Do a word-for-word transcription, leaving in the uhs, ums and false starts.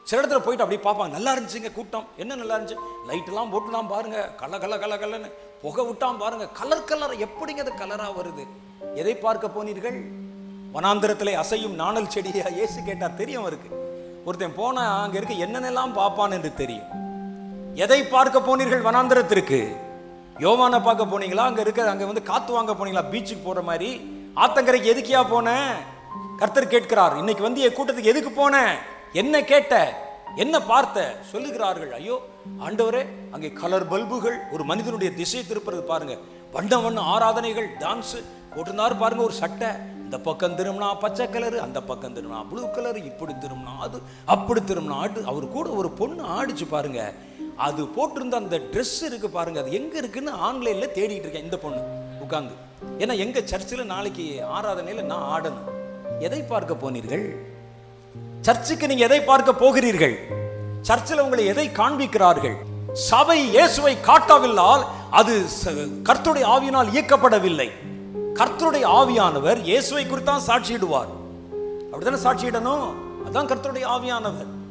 சில இடத்துல போயிட்டு அப்படியே பார்ப்பாங்க, நல்லா இருந்துச்சுங்க கூட்டம், என்ன நல்லா இருந்துச்சு, லைட்டெல்லாம் போட்டுலாம் பாருங்க, கல கல கல கலன்னு புகை விட்டான் பாருங்க, கலர் கலர், எப்படிங்க அது கலரா வருது? எதை பார்க்க போனீர்கள்? வனாந்திரத்திலே அசையும் நாணல் செடியா? இயேசு கேட்டார். தெரியும் இருக்கு, ஒருத்தன் போனா அங்க இருக்க என்னென்னலாம் பார்ப்பான் என்று தெரியும். எதை பார்க்க போனீர்கள் வனாந்திரத்திற்கு? யோவானை பார்க்க போனீங்களா? அங்க இருக்க அங்க வந்து காத்து வாங்க போனீங்களா? பீச்சுக்கு போற மாதிரி ஆத்தங்கரைக்கு எதுக்கியா போன? கர்த்தர் கேட்கிறார், இன்னைக்கு வந்து என் கூட்டத்துக்கு எதுக்கு போன? என்ன கேட்ட? என்ன பார்த்த? சொல்லுகிறார்கள், ஐயோ ஆண்டவரே, அங்கே கலர் பல்புகள், ஒரு மனிதனுடைய திசை திருப்புறது பாருங்க, வண்ண வண்ண ஆராதனைகள், டான்ஸ் போட்டிருந்தாரு பாருங்க, ஒரு சட்டை, இந்த பக்கம் திரும்பினா பச்சை கலரு, அந்த பக்கம் திரும்பினா ப்ளூ கலரு, இப்படி திரும்பினா அது, அப்படி திரும்பினா ஆடு. அவர் கூட ஒரு பொண்ணு ஆடிச்சு பாருங்க, அது போட்டிருந்த அந்த ட்ரெஸ் இருக்கு பாருங்க, அது எங்க இருக்குன்னு ஆன்லைன்ல தேடிட்டு இருக்கேன் இந்த பொண்ணு உட்கார்ந்து. ஏன்னா எங்க சர்ச்சில் நாளைக்கு ஆராதனையில நான் ஆடணும். எதை பார்க்க போனீர்கள்? சர்ச்சுக்கு நீங்க எதை பார்க்க போகிறீர்கள்? சர்ச்சில் உங்களை எதை காண்பிக்கிறார்கள்? சபை இயேசுவை காட்டவில்லால் அது கர்த்தருடைய ஆவியினால் இயக்கப்படவில்லை. கர்த்தருடைய ஆவியானவர் இயேசுவை குறித்தான் சாட்சியிடுவார். அப்படித்தானே சாட்சியிடணும்? அதான் கர்த்தருடைய ஆவியானவர்.